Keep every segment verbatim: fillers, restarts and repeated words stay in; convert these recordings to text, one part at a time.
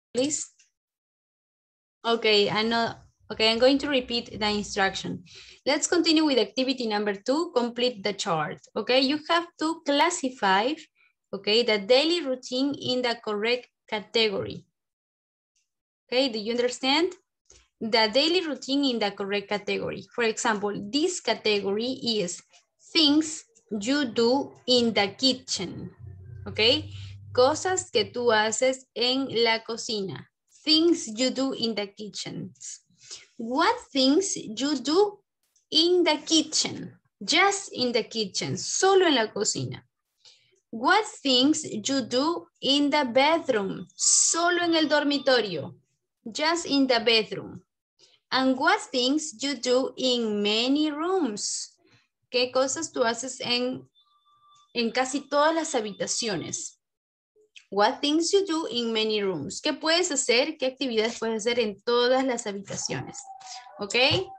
please. Okay, I know. Okay, I'm going to repeat the instruction. Let's continue with activity number two, complete the chart. Okay, you have to classify, okay, the daily routine in the correct category. Okay, do you understand? The daily routine in the correct category. For example, this category is things you do in the kitchen. Okay, cosas que tú haces en la cocina. Things you do in the kitchen. What things you do in the kitchen? Just in the kitchen, solo en la cocina. What things you do in the bedroom? Solo en el dormitorio. Just in the bedroom. And what things you do in many rooms? ¿Qué cosas tú haces en, en casi todas las habitaciones? What things you do in many rooms. ¿Qué puedes hacer? ¿Qué actividades puedes hacer en todas las habitaciones? ¿Ok?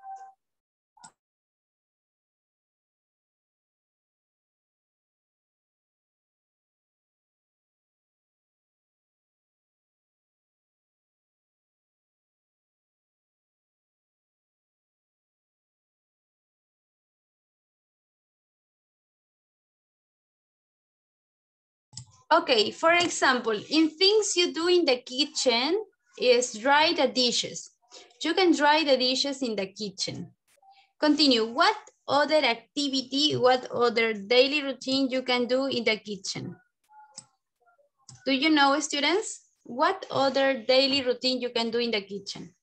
Okay, for example, in things you do in the kitchen is dry the dishes. You can dry the dishes in the kitchen. Continue. What other activity, what other daily routine you can do in the kitchen? Do you know, students? What other daily routine you can do in the kitchen?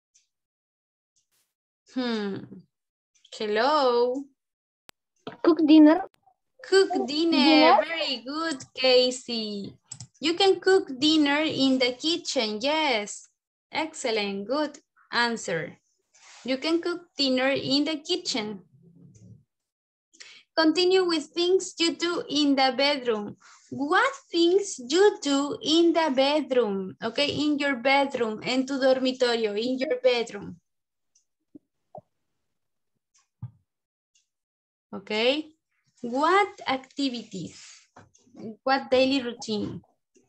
Hmm. Hello. Cook dinner. Cook dinner. dinner. Very good, Casey. You can cook dinner in the kitchen. Yes. Excellent. Good answer. You can cook dinner in the kitchen. Continue with things you do in the bedroom. What things you do in the bedroom? Okay, in your bedroom, en tu dormitorio, in your bedroom. Okay. What activities? What daily routine?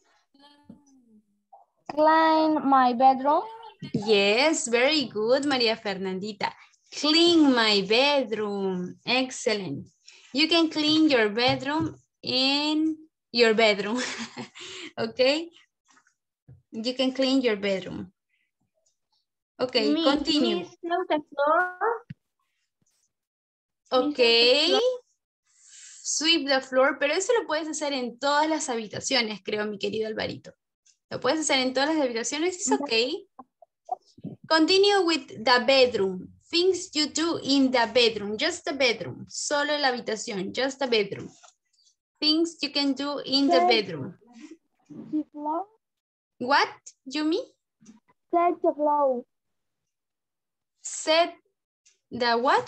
Clean my bedroom. Yes, very good, Maria Fernandita. Clean my bedroom. Excellent. You can clean your bedroom in your bedroom. Okay. You can clean your bedroom. Okay, Me, continue. me sweep the floor. Ok. Sweep the floor, pero eso lo puedes hacer en todas las habitaciones, creo, mi querido Alvarito. Lo puedes hacer en todas las habitaciones, it's okay. Continue with the bedroom. Things you do in the bedroom, just the bedroom. Solo la habitación, just the bedroom. Things you can do in the bedroom. The floor. What, Yumi? Set the floor. Set the what?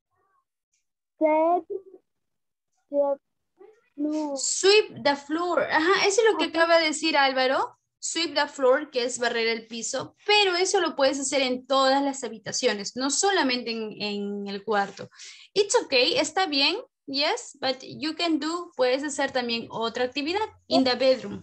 Set the floor. Sweep the floor. Ajá, eso es lo que acaba de decir Álvaro. Sweep the floor, que es barrer el piso, pero eso lo puedes hacer en todas las habitaciones, no solamente en, en el cuarto. It's okay, está bien, yes, but you can do, puedes hacer también otra actividad in the bedroom.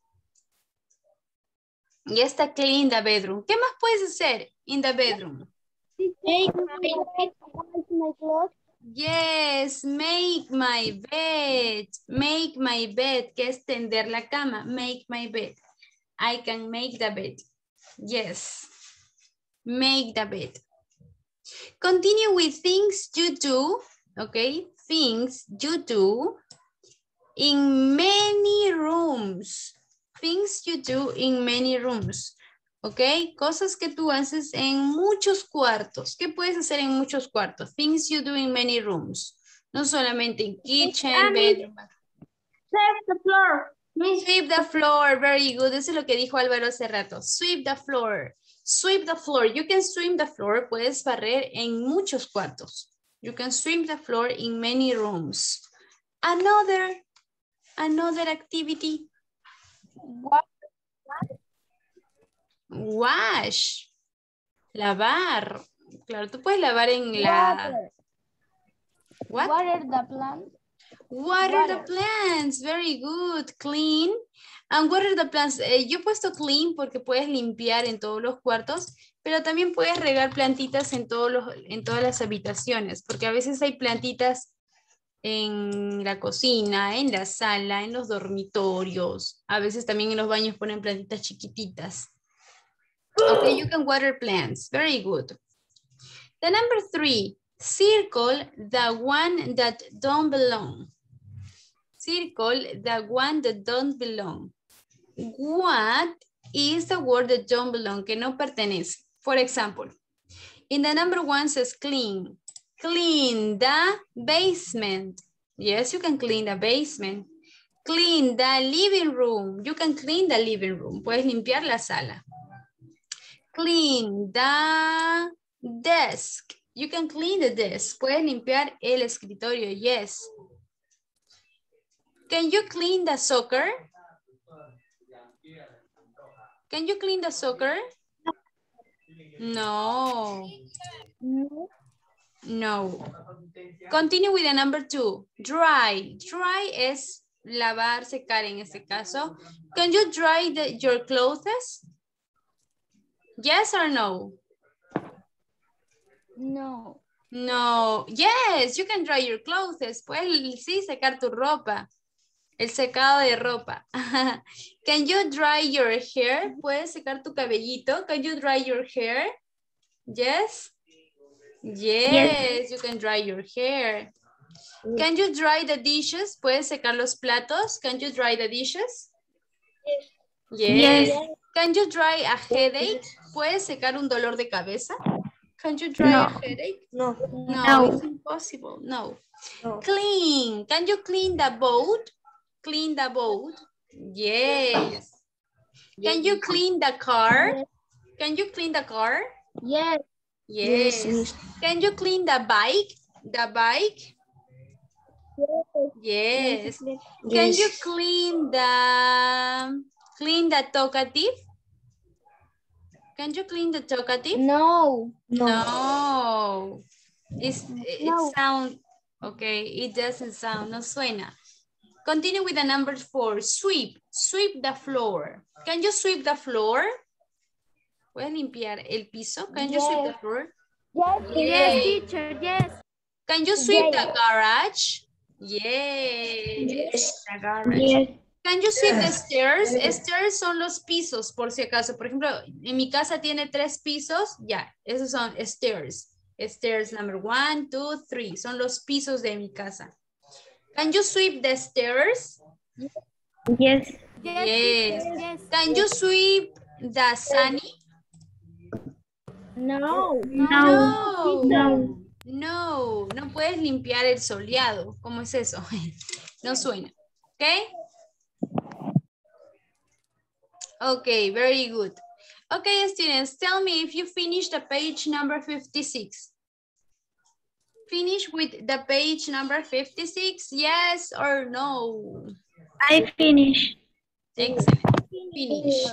Ya está clean the bedroom. ¿Qué más puedes hacer in the bedroom? Make my bed, wash my clothes. Yes, make my bed. Make my bed, que es tender la cama. Make my bed. I can make the bed. Yes, make the bed. Continue with things you do, okay? Things you do in many rooms. Things you do in many rooms, okay? Cosas que tú haces en muchos cuartos. ¿Qué puedes hacer en muchos cuartos? Things you do in many rooms. No solamente en kitchen, bedroom. Sweep the floor. Sweep the floor, very good. Eso es lo que dijo Álvaro hace rato. Sweep the floor. Sweep the floor. You can sweep the floor. Puedes barrer en muchos cuartos. You can sweep the floor in many rooms. Another, another activity. What? Wash. Lavar. Claro, tú puedes lavar en la... Water. What? Water the plant. Water, water the plants. Very good. Clean. And water the plants. Eh, yo he puesto clean porque puedes limpiar en todos los cuartos, pero también puedes regar plantitas en, todos los, en todas las habitaciones, porque a veces hay plantitas en la cocina, en la sala, en los dormitorios. A veces también en los baños ponen plantitas chiquititas. Okay, you can water plants. Very good. The number three, circle the one that don't belong. Circle the one that don't belong. What is the word that don't belong, que no pertenece? For example, in the number one says clean. Clean the basement. Yes, you can clean the basement. Clean the living room. You can clean the living room. Puedes limpiar la sala. Clean the desk. You can clean the desk. Puedes limpiar el escritorio. Yes. Can you clean the soccer? Can you clean the soccer? No. No. No. Continue with the number two. Dry. Dry es lavar, secar en este caso. Can you dry the, your clothes? Yes or no? No. No. Yes, you can dry your clothes. Puedes sí secar tu ropa. El secado de ropa. Can you dry your hair? ¿Puedes secar tu cabellito? Can you dry your hair? Yes. Yes, yes. You can dry your hair. Can you dry the dishes? ¿Puedes secar los platos? Can you dry the dishes? Yes. Yes. Can you dry a headache? ¿Puedes secar un dolor de cabeza? Can you dry no. a headache? No. No, no. It's impossible. No. no. Clean. Can you clean the boat? Clean the boat. Yes. Can you clean the car? Yes. Can you clean the car? Yes. Yes. Yes. Can you clean the bike? The bike? Yes. Yes. Can you clean the clean the talkative? Can you clean the talkative? No. No. No. It's, it no. sound okay. It doesn't sound. No suena. Continue with the number four. Sweep. Sweep the floor. Can you sweep the floor? ¿Puedes limpiar el piso? Can you yes. sweep the floor? Yes, yes, teacher, yes. Can you sweep yes. the garage? Yes. Yes. The garage. Yes. Can you sweep the stairs? Yes. Stairs son los pisos, por si acaso. Por ejemplo, en mi casa tiene tres pisos. Ya, esos son stairs. Stairs number one, two, three. Son los pisos de mi casa. Can you sweep the stairs? Yes. Yes. yes. Can you sweep the sunny? No. No. No. No. No puedes limpiar el soleado. ¿Cómo es eso? No suena. ¿Ok? Ok, very good. Okay, students, tell me if you finished the page number fifty-six. Finish with the page number fifty-six, yes or no? I finished. Excellent. Finish.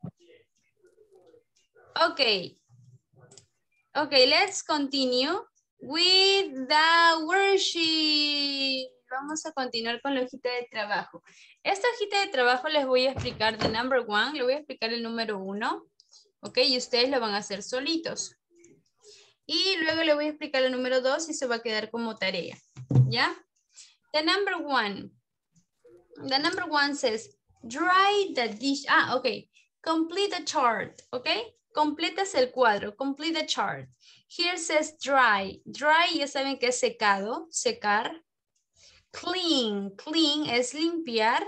Okay. Okay, let's continue with the worksheet. Vamos a continuar con la hojita de trabajo. Esta hojita de trabajo les voy a explicar de number one, le voy a explicar el número uno. Ok, y ustedes lo van a hacer solitos. Y luego le voy a explicar el número dos y se va a quedar como tarea. ¿Ya? The number one. The number one says, dry the dish. Ah, ok. Complete the chart. Ok. Completas el cuadro. Complete the chart. Here says dry. Dry ya saben que es secado. Secar. Clean. Clean es limpiar.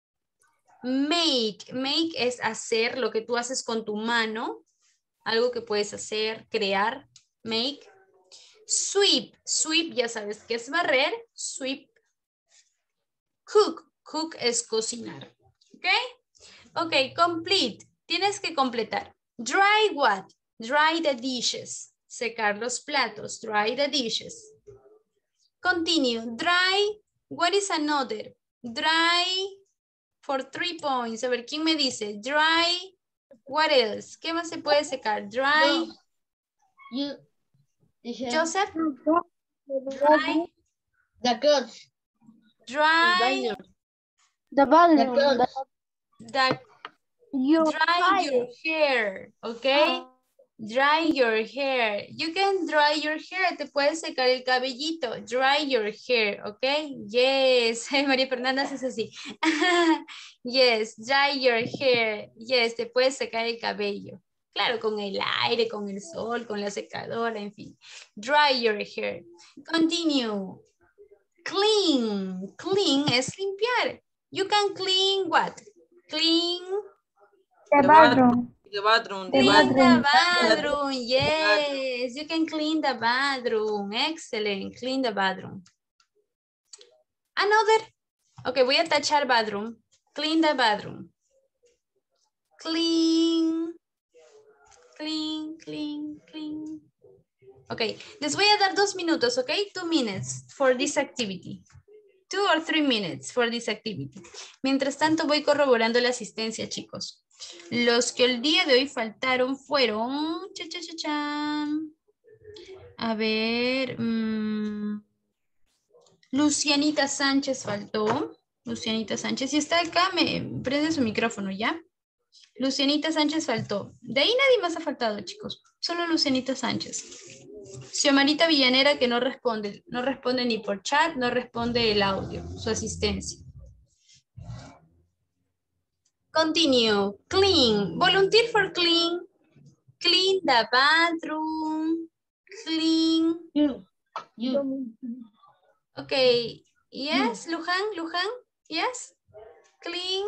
Make. Make es hacer lo que tú haces con tu mano. Algo que puedes hacer, crear. Make. Sweep. Sweep ya sabes que es barrer. Sweep. Cook. Cook es cocinar. ¿Ok? Ok, complete. Tienes que completar. Dry what? Dry the dishes. Secar los platos. Dry the dishes. Continue. Dry. What is another? Dry for three points. A ver, ¿quién me dice? Dry. What else? ¿Qué más se puede secar? Dry. No. You, Joseph. Dry. The clothes. Dry The bathroom. The, the your dry your hair. hair, okay? Dry your hair. You can dry your hair. Te puedes secar el cabellito. Dry your hair, okay? Yes. María Fernanda hace así. Yes, dry your hair. Yes, te puedes secar el cabello. Claro, con el aire, con el sol, con la secadora, en fin. Dry your hair. Continue. Clean. Clean es limpiar. You can clean what? Clean. The bathroom. The bathroom. The Clean bathroom. the bathroom. Yes, you can clean the bathroom. Excellent. Clean the bathroom. Another. Ok, voy a tachar bathroom. Clean the bathroom. Clean. Clean, clean, clean. Ok, les voy a dar dos minutos, ok? Two minutes for this activity. Two or three minutes for this activity. Mientras tanto voy corroborando la asistencia, chicos. Los que el día de hoy faltaron fueron... Cha, cha, cha, cha. A ver... Mmm, Lucianita Sánchez faltó. Lucianita Sánchez. Si está acá, me prende su micrófono, ¿ya? Lucianita Sánchez faltó. De ahí nadie más ha faltado, chicos. Solo Lucianita Sánchez. Xiomarita Villanera, que no responde. No responde ni por chat, no responde el audio, su asistencia. Continue. Clean. Volunteer for clean. Clean the bathroom. Clean. You. You. Okay. Yes, Luján, Luján. Yes. Clean.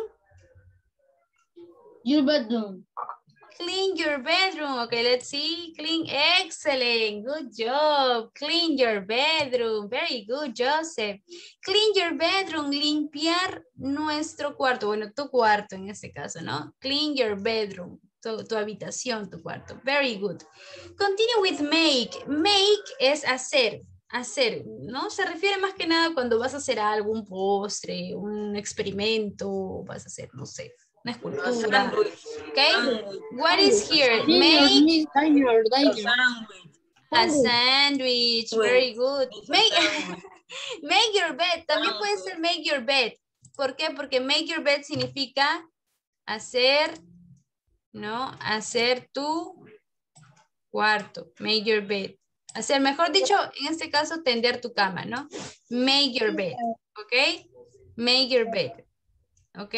Your bedroom. Clean your bedroom. Okay, let's see. Clean. Excellent. Good job. Clean your bedroom. Very good, Joseph. Clean your bedroom. Limpiar nuestro cuarto. Bueno, tu cuarto en este caso, ¿no? Clean your bedroom. Tu, tu habitación, tu cuarto. Very good. Continue with make. Make es hacer. Hacer, ¿no? Se refiere más que nada cuando vas a hacer algo, un postre, un experimento, vas a hacer, no sé, una escultura. Okay? What is here? Make Diner, diner. a sandwich. Very good. Make, make your bed. También puede ser make your bed. ¿Por qué? Porque make your bed significa hacer, ¿no? Hacer tu cuarto. Make your bed. Hacer, mejor dicho, en este caso, tender tu cama, ¿no? Make your bed. ¿Ok? Make your bed. ¿Ok?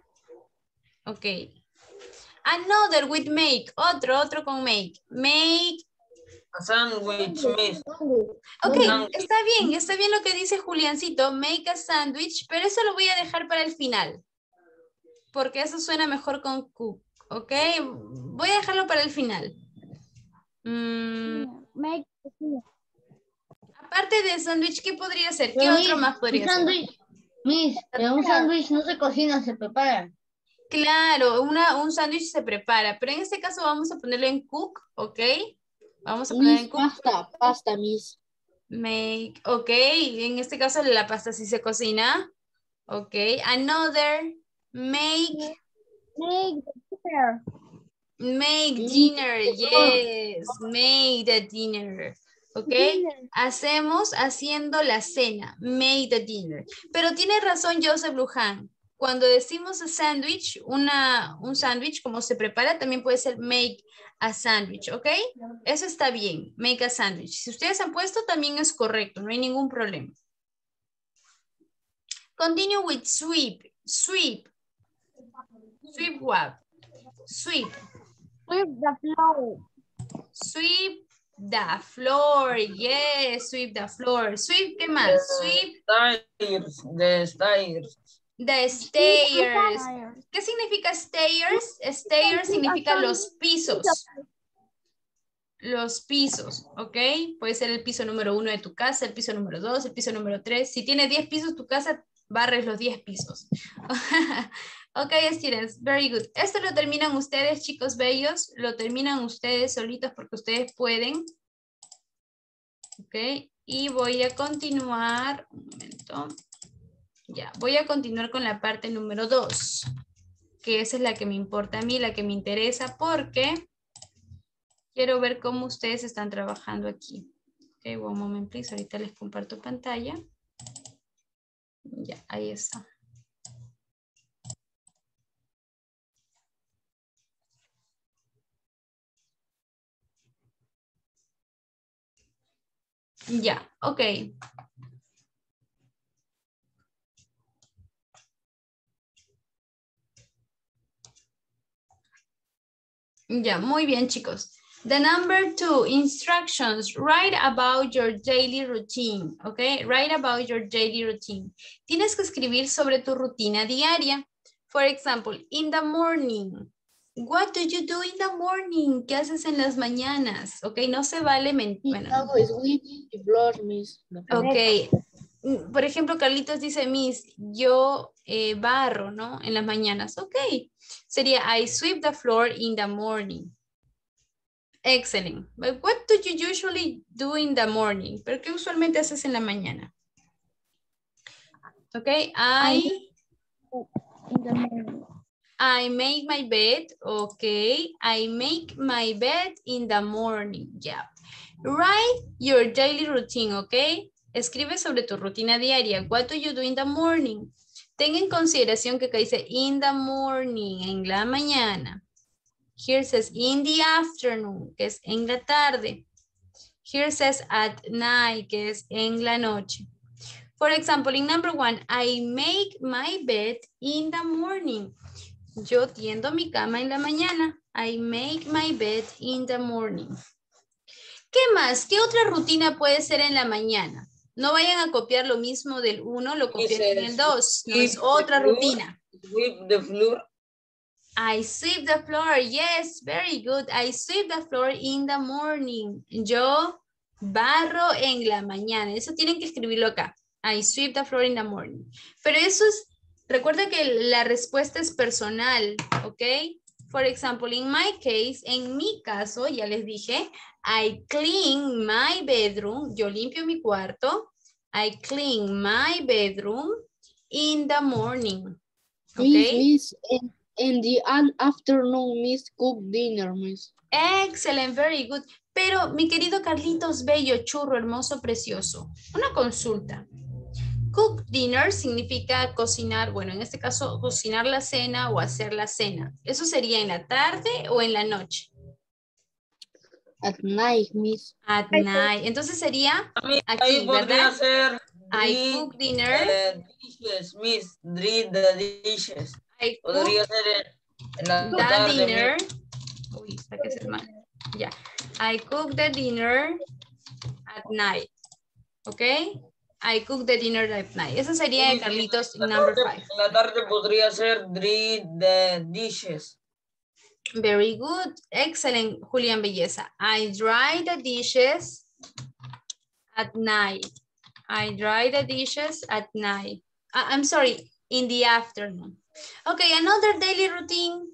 Ok. Another with make. Otro, otro con make. Make. A sandwich, miss. Ok, está bien. Está bien lo que dice Juliancito. Make a sandwich. Pero eso lo voy a dejar para el final. Porque eso suena mejor con cook. ¿Ok? Voy a dejarlo para el final. Mm, Make. aparte de sándwich, ¿qué podría ser? ¿Qué Pero, otro miss, más podría un ser? sándwich, miss, pero un sándwich no se cocina, se prepara. Claro, una, un sándwich se prepara, pero en este caso vamos a ponerlo en cook, ¿ok? Vamos a poner en Miss, cook. pasta, pasta, miss. Make, ok, en este caso la pasta sí se cocina. Ok, another, make, Make the dinner. make Sí, dinner, mejor. yes, make the dinner. Ok, Dinner. hacemos haciendo la cena, make the dinner. Pero tiene razón Joseph Luján. Cuando decimos a sandwich, una, un sándwich, como se prepara, también puede ser make a sandwich, ¿ok? Eso está bien, make a sandwich. Si ustedes han puesto, también es correcto, no hay ningún problema. Continue with sweep, sweep, sweep what? Sweep. Sweep the floor. Sweep the floor, yes, sweep the floor. Sweep, ¿qué más? Sweep Stairs, the stairs. the stairs. ¿Qué significa stairs? Stairs significa los pisos. Los pisos, ¿ok? Puede ser el piso número uno de tu casa, el piso número dos, el piso número tres. Si tiene diez pisos tu casa, barres los diez pisos. Ok, students, very good. Esto lo terminan ustedes, chicos bellos. Lo terminan ustedes solitos porque ustedes pueden. Ok, y voy a continuar. Un momento. Ya, voy a continuar con la parte número dos. Que esa es la que me importa a mí, la que me interesa porque quiero ver cómo ustedes están trabajando aquí. Ok, one moment please. Ahorita les comparto pantalla. Ya, ahí está. Ya, ok. Ya, muy bien, chicos. The number two, instructions. Write about your daily routine, okay? Write about your daily routine. Tienes que escribir sobre tu rutina diaria. For example, in the morning. What do you do in the morning? ¿Qué haces en las mañanas? Ok, no se vale mentir. Bueno, Hago sweep y floor, Miss. ok. Por ejemplo, Carlitos dice, Miss, yo eh, barro, ¿no? En las mañanas. Ok. Sería, I sweep the floor in the morning. Excellent. But what do you usually do in the morning? ¿Pero qué usualmente haces en la mañana? Ok, I... In the morning. I make my bed. Okay, I make my bed in the morning. Yeah. Write your daily routine, okay? Escribe sobre tu rutina diaria. What do you do in the morning? Ten en consideración que acá dice in the morning, en la mañana. Here says in the afternoon, que es en la tarde. Here says at night, que es en la noche. For example, in number one, I make my bed in the morning. Yo tiendo mi cama en la mañana. I make my bed in the morning. ¿Qué más? ¿Qué otra rutina puede ser en la mañana? No vayan a copiar lo mismo del uno, lo copian en el dos. No es otra rutina. Sweep the floor. I sweep the floor. Yes, very good. I sweep the floor in the morning. Yo barro en la mañana. Eso tienen que escribirlo acá. I sweep the floor in the morning. Pero eso es, recuerda que la respuesta es personal, ¿ok? For example, in my case, en mi caso, ya les dije, I clean my bedroom. Yo limpio mi cuarto. I clean my bedroom in the morning. ¿Ok? Miss, Miss, in, in the afternoon, Miss, cook dinner, Miss. Excellent, very good. Pero, mi querido Carlitos Bello, churro, hermoso, precioso, una consulta. Cook dinner significa cocinar, bueno, en este caso, cocinar la cena o hacer la cena. ¿Eso sería en la tarde o en la noche? At night, Miss. At night. Entonces sería Ahí aquí, podría ¿verdad? ser I cook dinner. the dishes, Miss. Read the dishes. I Podría cook ser en, en la the tarde, dinner. Miss. Uy, está que es mal. Ya. I cook the dinner at night. ¿Ok? I cook the dinner at night. Eso sería de Carlitos En la number tarde- five. En la tarde podría ser read the dishes. Very good. Excellent, Julián Belleza. I dry the dishes at night. I dry the dishes at night. Uh, I'm sorry, in the afternoon. Okay, another daily routine.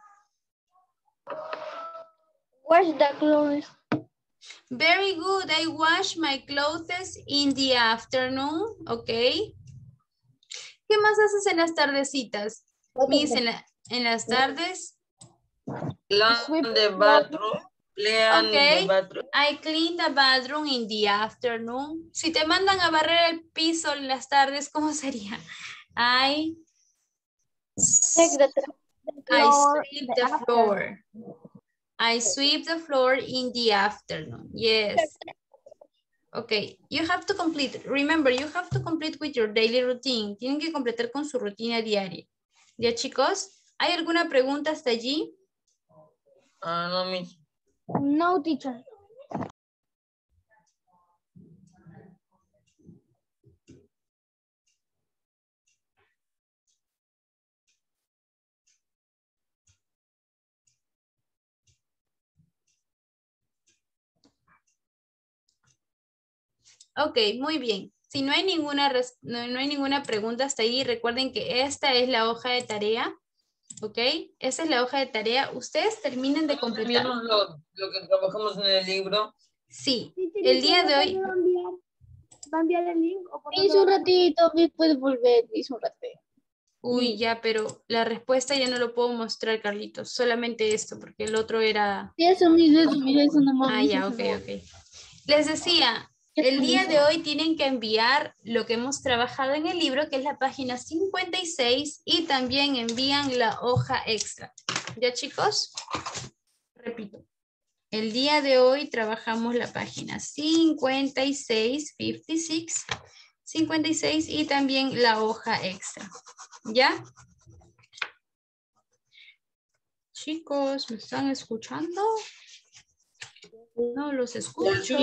Wash the clothes. Very good. I wash my clothes in the afternoon. Okay. ¿Qué más haces en las tardecitas? Miss, en, la- en las tardes. Clean the bathroom. Clean Okay. the bathroom. I clean the bathroom in the afternoon. Si te mandan a barrer el piso en las tardes, ¿cómo sería? I, Take the, the I floor. sweep the the after. floor. I sweep the floor in the afternoon. Yes. Okay, you have to complete. Remember, you have to complete with your daily routine. Tienen que completar con su rutina diaria. ¿Ya, chicos? ¿Hay alguna pregunta hasta allí? Ah, no, Miss. No, teacher. Ok, muy bien. Si no hay ninguna, res- no, no hay ninguna pregunta hasta ahí, recuerden que esta es la hoja de tarea. ¿Ok? Esa es la hoja de tarea. Ustedes terminen de completar. ¿Terminamos lo, lo que trabajamos en el libro? Sí, Teacher, el ¿y día por de dónde hoy. va a enviar? ¿Va a enviar el link? ¿O por Miss, dónde un va a- ratito, Miss, puede volver, Miss, un ratito. Uy, ya, pero la respuesta ya no lo puedo mostrar, Carlitos. Solamente esto, porque el otro era... Sí, eso, Miss, eso, mira, eso nomás, Ah, Miss, ya, eso ok, nomás. ok. Les decía, El día de hoy tienen que enviar lo que hemos trabajado en el libro, que es la página cincuenta y seis, y también envían la hoja extra. ¿Ya, chicos? Repito. El día de hoy trabajamos la página cincuenta y seis, cincuenta y seis, cincuenta y seis y también la hoja extra. ¿Ya? Chicos, ¿me están escuchando? No los escucho.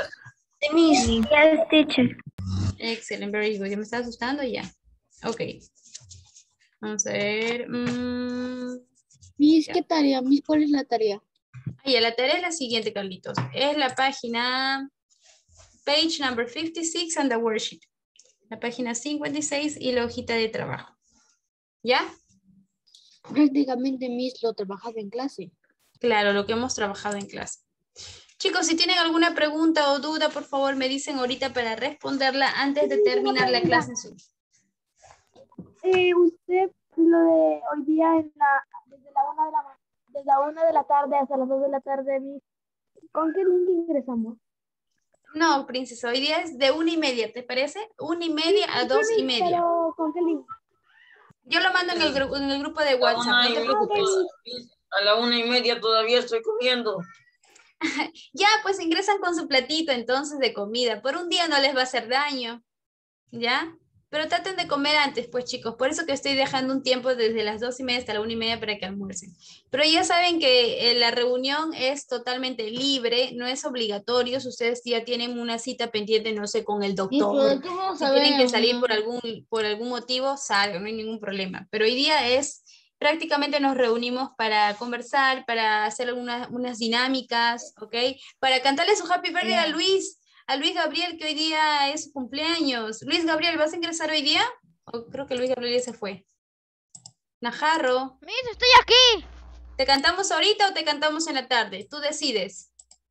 Yes, teacher. Excelente, very good. ¿Ya me está asustando? Ya. Ok. Vamos a ver. Mm, Miss, Ya. ¿qué tarea? Miss, ¿cuál es la tarea? ah, ya, la tarea es la siguiente, Carlitos. Es la página, page number cincuenta y seis and the worksheet. La página cincuenta y seis y la hojita de trabajo. ¿Ya? Prácticamente, Miss, lo trabajaba en clase. Claro, lo que hemos trabajado en clase. Chicos, si tienen alguna pregunta o duda, por favor, me dicen ahorita para responderla antes de terminar la clase en Zoom. Eh, usted, lo de hoy día, en la, desde, la una de la, ma- desde la una de la tarde hasta las dos de la tarde, Miss, ¿con qué link ingresamos? No, princesa, hoy día es de una y media, ¿te parece? Una y media a dos y media. Pero, ¿con qué link? Yo lo mando en el, gru- en el grupo de A la WhatsApp, una no y te media preocupes. todavía- a la una y media todavía estoy comiendo. Ya, pues ingresan con su platito entonces de comida. Por un día no les va a hacer daño, ¿ya? Pero traten de comer antes, pues chicos. Por eso que estoy dejando un tiempo desde las dos y media hasta la una y media para que almuercen. Pero ya saben que eh, la reunión es totalmente libre, no es obligatorio. Si ustedes ya tienen una cita pendiente, no sé, con el doctor. Si tienen que salir por algún, por algún motivo, salgan, no hay ningún problema. Pero hoy día es, prácticamente nos reunimos para conversar, para hacer algunas unas dinámicas, ¿ok? Para cantarle su happy birthday a Luis, a Luis Gabriel, que hoy día es su cumpleaños. Luis Gabriel, ¿vas a ingresar hoy día? O creo que Luis Gabriel ya se fue. Najarro, Miss, estoy aquí. ¿te cantamos ahorita o te cantamos en la tarde? Tú decides.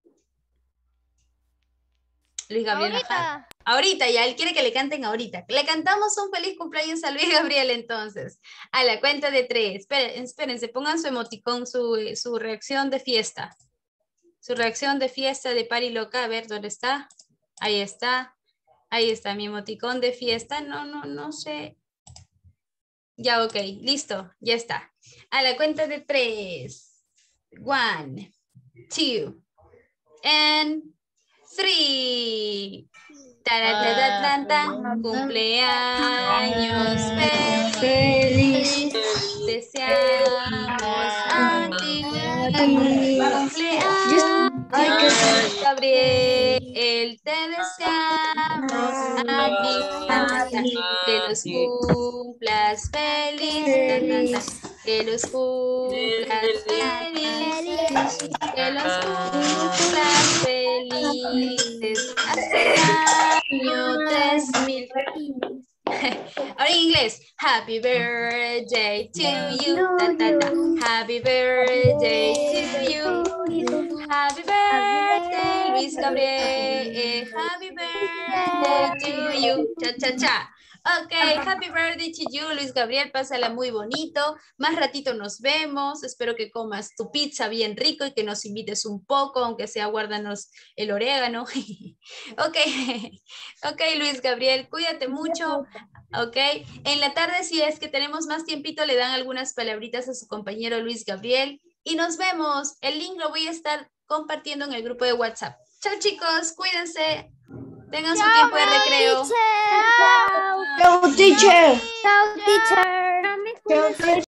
Luis Gabriel Najarro. Ahorita. Ahorita ya, él quiere que le canten ahorita. Le cantamos un feliz cumpleaños a Luis Gabriel entonces. A la cuenta de tres. Esperen, espérense, pongan su emoticón, su, su reacción de fiesta. Su reacción de fiesta de Pari Loca. A ver, ¿dónde está? Ahí está. Ahí está mi emoticón de fiesta. No, no, no sé. Ya, ok. Listo. Ya está. A la cuenta de tres. One, two, and three. Taratatatatán, cumpleaños feliz, deseamos a ti, cumpleaños Gabriel, te deseamos a ti, que los cumplas feliz, que los cumplas feliz, que los cumplas felices, hasta el año tres mil. Ahora en inglés. Happy birthday to you. Ta, ta, ta. Happy birthday to you. Happy birthday, Luis Gabriel. Happy birthday to you. Cha, cha, cha. Ok, happy birthday to you, Luis Gabriel. Pásala muy bonito. Más ratito nos vemos. Espero que comas tu pizza bien rico y que nos invites un poco, aunque sea guárdanos el orégano. Ok, ok, Luis Gabriel, cuídate mucho. Ok, en la tarde, si es que tenemos más tiempito, le dan algunas palabritas a su compañero Luis Gabriel. Y nos vemos. El link lo voy a estar compartiendo en el grupo de WhatsApp. Chao, chicos, cuídense. Tengan su tiempo de recreo. Chao. Chao, teacher. Chao, teacher. Chao, teacher.